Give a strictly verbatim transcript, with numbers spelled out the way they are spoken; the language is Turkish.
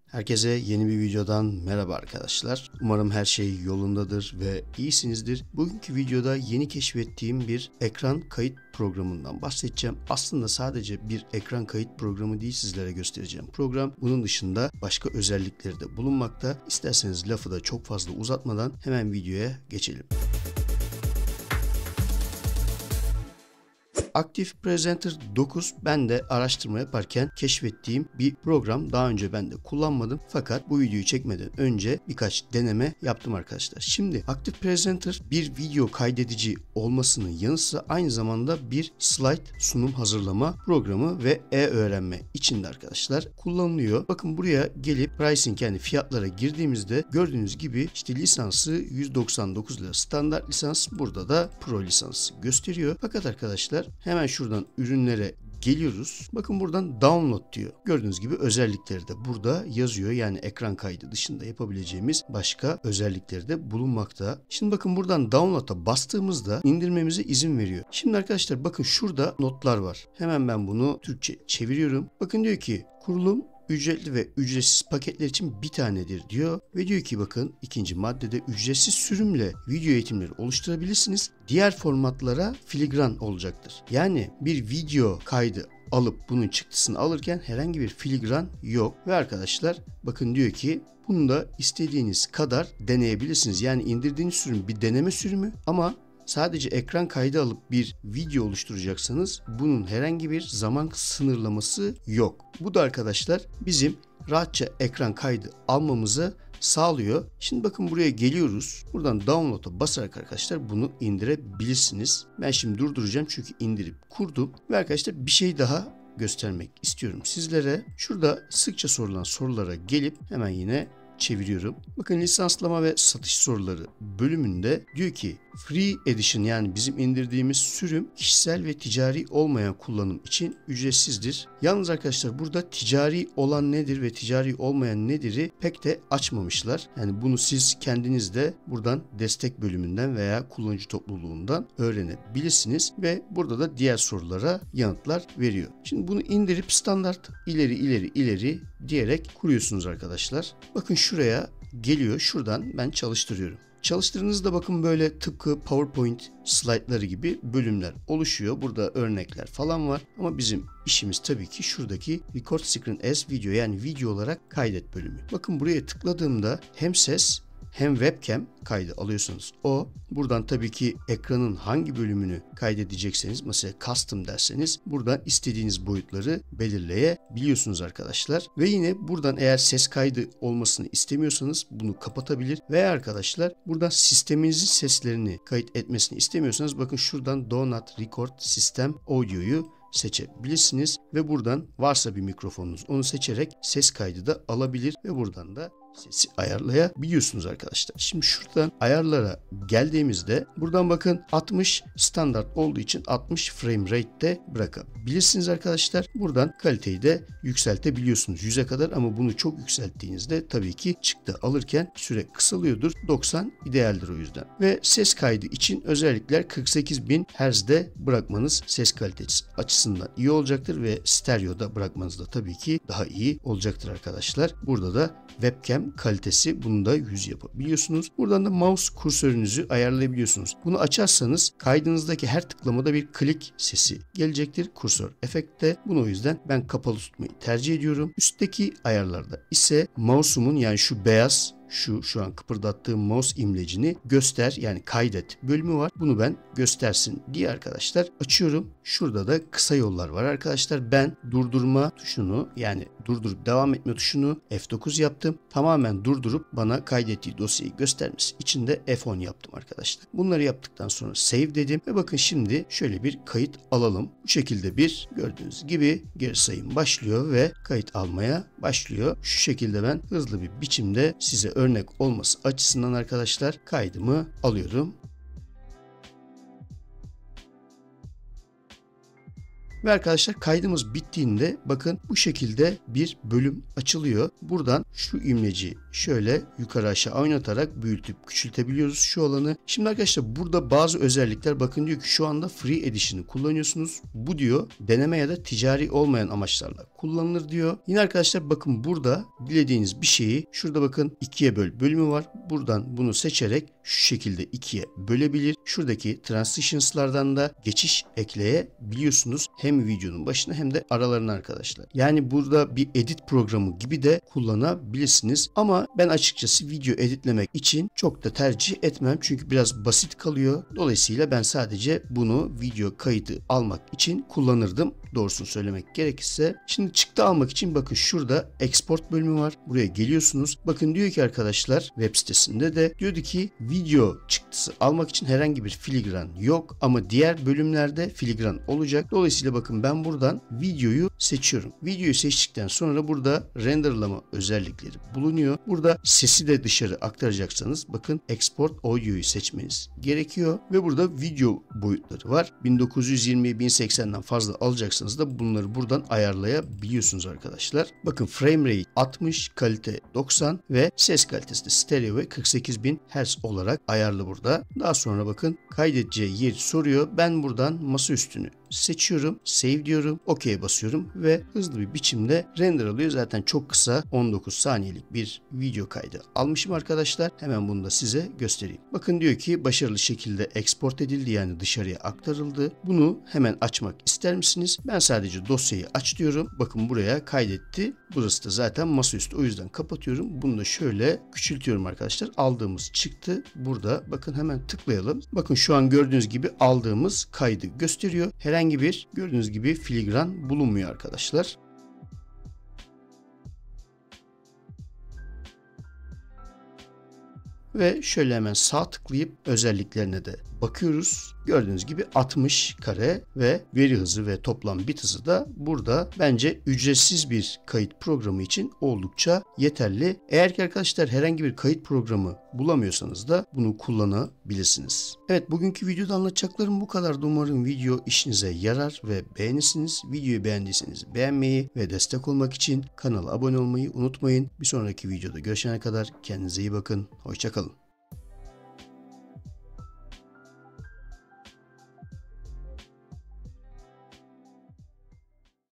Herkese yeni bir videodan merhaba arkadaşlar. Umarım her şey yolundadır ve iyisinizdir. Bugünkü videoda yeni keşfettiğim bir ekran kayıt programından bahsedeceğim. Aslında sadece bir ekran kayıt programı değil, sizlere göstereceğim program. Bunun dışında başka özellikleri de bulunmakta. İsterseniz lafı da çok fazla uzatmadan hemen videoya geçelim. Active Presenter dokuz ben de araştırma yaparken keşfettiğim bir program. Daha önce ben de kullanmadım fakat bu videoyu çekmeden önce birkaç deneme yaptım arkadaşlar. Şimdi Active Presenter bir video kaydedici olmasının yanı sıra aynı zamanda bir slide sunum hazırlama programı ve e-öğrenme içinde arkadaşlar kullanılıyor. Bakın buraya gelip pricing yani fiyatlara girdiğimizde gördüğünüz gibi işte lisansı yüz doksan dokuz lira standart lisans, burada da pro lisansı gösteriyor. Fakat arkadaşlar hemen şuradan ürünlere geliyoruz. Bakın buradan download diyor. Gördüğünüz gibi özellikleri de burada yazıyor. Yani ekran kaydı dışında yapabileceğimiz başka özellikleri de bulunmakta. Şimdi bakın buradan download'a bastığımızda indirmemize izin veriyor. Şimdi arkadaşlar bakın şurada notlar var. Hemen ben bunu Türkçe çeviriyorum. Bakın diyor ki kurulum ücretli ve ücretsiz paketler için bir tanedir diyor. Ve diyor ki bakın ikinci maddede ücretsiz sürümle video eğitimleri oluşturabilirsiniz. Diğer formatlara filigran olacaktır. Yani bir video kaydı alıp bunun çıktısını alırken herhangi bir filigran yok. Ve arkadaşlar bakın diyor ki bunu da istediğiniz kadar deneyebilirsiniz. Yani indirdiğiniz sürüm bir deneme sürümü ama sadece ekran kaydı alıp bir video oluşturacaksanız bunun herhangi bir zaman sınırlaması yok. Bu da arkadaşlar bizim rahatça ekran kaydı almamızı sağlıyor. Şimdi bakın buraya geliyoruz. Buradan download'a basarak arkadaşlar bunu indirebilirsiniz. Ben şimdi durduracağım çünkü indirip kurdum. Ve arkadaşlar bir şey daha göstermek istiyorum sizlere. Şurada sıkça sorulan sorulara gelip hemen yine çeviriyorum. Bakın lisanslama ve satış soruları bölümünde diyor ki Free Edition yani bizim indirdiğimiz sürüm kişisel ve ticari olmayan kullanım için ücretsizdir. Yalnız arkadaşlar burada ticari olan nedir ve ticari olmayan nedir'i pek de açmamışlar. Yani bunu siz kendiniz de buradan destek bölümünden veya kullanıcı topluluğundan öğrenebilirsiniz ve burada da diğer sorulara yanıtlar veriyor. Şimdi bunu indirip standart ileri ileri ileri diyerek kuruyorsunuz arkadaşlar. Bakın şuraya geliyor. Şuradan ben çalıştırıyorum. Çalıştırdığınızda bakın böyle tıpkı PowerPoint slaytları gibi bölümler oluşuyor. Burada örnekler falan var. Ama bizim işimiz tabii ki şuradaki Record Screen as Video yani video olarak kaydet bölümü. Bakın buraya tıkladığımda hem ses hem webcam kaydı alıyorsunuz. O buradan tabii ki ekranın hangi bölümünü kaydedecekseniz mesela custom derseniz buradan istediğiniz boyutları belirleyebiliyorsunuz arkadaşlar. Ve yine buradan eğer ses kaydı olmasını istemiyorsanız bunu kapatabilir veya arkadaşlar buradan sisteminizin seslerini kayıt etmesini istemiyorsanız bakın şuradan Do Not Record System Audio'yu seçebilirsiniz ve buradan varsa bir mikrofonunuz onu seçerek ses kaydı da alabilir ve buradan da sesi ayarlayabiliyorsunuz arkadaşlar. Şimdi şuradan ayarlara geldiğimizde buradan bakın altmış standart olduğu için altmış frame rate'de bırakabilirsiniz arkadaşlar. Buradan kaliteyi de yükseltebiliyorsunuz yüze kadar ama bunu çok yükselttiğinizde tabii ki çıktı alırken süre kısalıyordur. doksan idealdir o yüzden. Ve ses kaydı için özellikler kırk sekiz bin hertz'de bırakmanız ses kalitesi açısından iyi olacaktır ve stereo'da bırakmanız da tabii ki daha iyi olacaktır arkadaşlar. Burada da webcam kalitesi bunu da yüz yapabiliyorsunuz. Buradan da mouse kursörünüzü ayarlayabiliyorsunuz. Bunu açarsanız kaydınızdaki her tıklamada bir klik sesi gelecektir. Kursör efektte. Bunu o yüzden ben kapalı tutmayı tercih ediyorum. Üstteki ayarlarda ise mouse'umun yani şu beyaz şu şu an kıpırdattığım mouse imlecini göster yani kaydet bölümü var. Bunu ben göstersin diye arkadaşlar açıyorum. Şurada da kısa yollar var arkadaşlar. Ben durdurma tuşunu yani durdurup devam etme tuşunu F dokuz yaptım. Tamamen durdurup bana kaydettiği dosyayı göstermesi için de F on yaptım arkadaşlar. Bunları yaptıktan sonra save dedim ve bakın şimdi şöyle bir kayıt alalım. Bu şekilde bir gördüğünüz gibi geri sayım başlıyor ve kayıt almaya başlıyor. Şu şekilde ben hızlı bir biçimde size örnek olması açısından arkadaşlar kaydımı alıyorum. Ve arkadaşlar kaydımız bittiğinde bakın bu şekilde bir bölüm açılıyor. Buradan şu imleci şöyle yukarı aşağı oynatarak büyütüp küçültebiliyoruz şu alanı. Şimdi arkadaşlar burada bazı özellikler, bakın diyor ki şu anda Free Edition'ı kullanıyorsunuz. Bu diyor deneme ya da ticari olmayan amaçlarla kullanılır diyor. Yine arkadaşlar bakın burada dilediğiniz bir şeyi şurada bakın ikiye böl bölümü var. Buradan bunu seçerek şu şekilde ikiye bölebilir. Şuradaki transitions'lardan da geçiş ekleyebiliyorsunuz. Hem videonun başına hem de aralarına arkadaşlar. Yani burada bir edit programı gibi de kullanabilirsiniz. Ama ben açıkçası video editlemek için çok da tercih etmem. Çünkü biraz basit kalıyor. Dolayısıyla ben sadece bunu video kaydı almak için kullanırdım. Doğrusunu söylemek gerekirse. Şimdi çıktı almak için bakın şurada export bölümü var. Buraya geliyorsunuz. Bakın diyor ki arkadaşlar web sitesinde de diyordu ki video çıktısı almak için herhangi bir filigran yok ama diğer bölümlerde filigran olacak. Dolayısıyla bakın ben buradan videoyu seçiyorum. Videoyu seçtikten sonra burada renderlama özellikleri bulunuyor. Burada sesi de dışarı aktaracaksanız bakın export audio'yu seçmeniz gerekiyor ve burada video boyutları var. bin dokuz yüz yirmi bin seksenden fazla alacaksanız da bunları buradan ayarlayabiliyorsunuz arkadaşlar. Bakın frame rate altmış, kalite doksan ve ses kalitesi de stereo ve kırk sekiz bin hertz olarak ayarlı burada. Daha sonra bakın kaydedeceği yeri soruyor. Ben buradan masaüstünü seçiyorum. Save diyorum. OK'ye basıyorum ve hızlı bir biçimde render alıyor. Zaten çok kısa on dokuz saniyelik bir video kaydı almışım arkadaşlar. Hemen bunu da size göstereyim. Bakın diyor ki başarılı şekilde export edildi, yani dışarıya aktarıldı. Bunu hemen açmak ister misiniz? Ben sadece dosyayı aç diyorum. Bakın buraya kaydetti. Burası da zaten masaüstü. O yüzden kapatıyorum. Bunu da şöyle küçültüyorum arkadaşlar. Aldığımız çıktı. Burada bakın hemen tıklayalım. Bakın şu an gördüğünüz gibi aldığımız kaydı gösteriyor. Herhangi bir gördüğünüz gibi filigran bulunmuyor arkadaşlar. Ve şöyle hemen sağ tıklayıp özelliklerine de bakıyoruz. Gördüğünüz gibi altmış kare ve veri hızı ve toplam bit hızı da burada bence ücretsiz bir kayıt programı için oldukça yeterli. Eğer ki arkadaşlar herhangi bir kayıt programı bulamıyorsanız da bunu kullanabilirsiniz. Evet, bugünkü videoda anlatacaklarım bu kadardı. Umarım video işinize yarar ve beğenirsiniz. Videoyu beğendiyseniz beğenmeyi ve destek olmak için kanala abone olmayı unutmayın. Bir sonraki videoda görüşene kadar kendinize iyi bakın. Hoşça kalın.